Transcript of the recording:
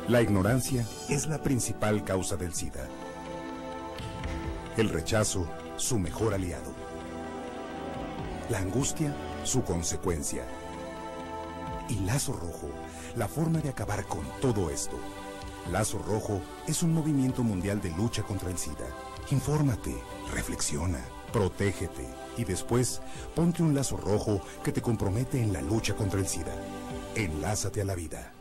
La ignorancia es la principal causa del SIDA. El rechazo, su mejor aliado. La angustia, su consecuencia. Y Lazo Rojo, la forma de acabar con todo esto. Lazo Rojo es un movimiento mundial de lucha contra el SIDA. Infórmate, reflexiona, protégete y después ponte un lazo rojo que te compromete en la lucha contra el SIDA. Enlázate a la vida.